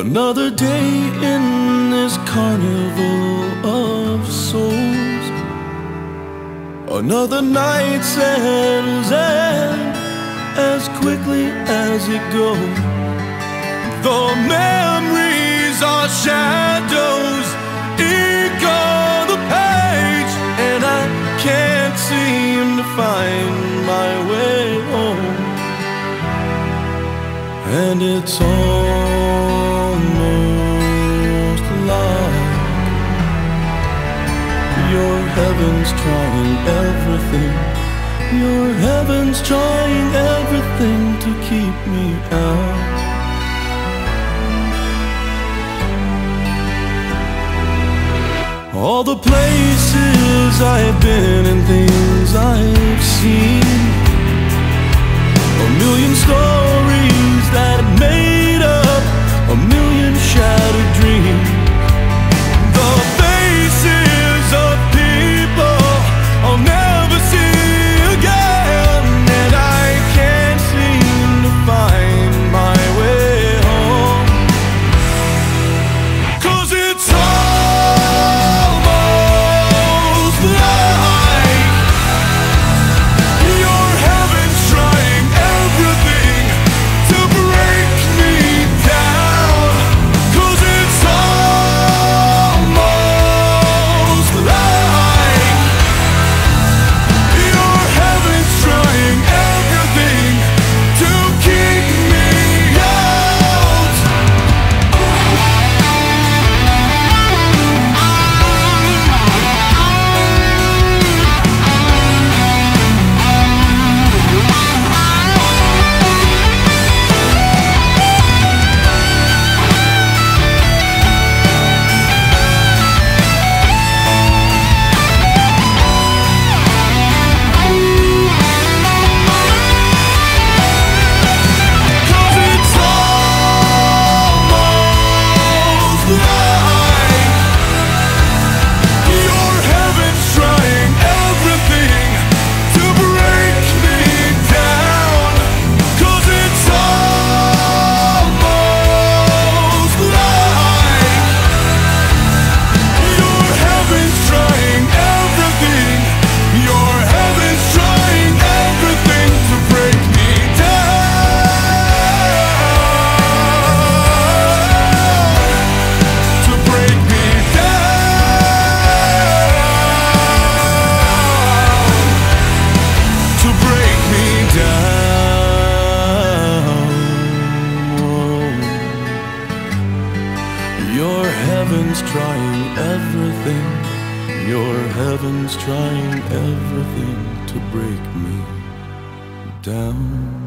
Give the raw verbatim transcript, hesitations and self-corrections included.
Another day in this carnival of souls. Another night settles in as quickly as it goes. The memories are shadows, ink on the page, and I can't seem to find my way home. And it's almost like your heaven's trying everything. Your heaven's trying everything to keep me out. All the places I've been and things I've seen, a million stories that have made up a million shattered dreams. The faces of people I'll never see again, and I can't seem to find my way home. 'Cause it's almost like your heaven's trying everything to break me down. 'Cause it's almost like your heaven's trying everything to keep me out. Your heaven's trying everything. Your heaven's trying everything to break me down.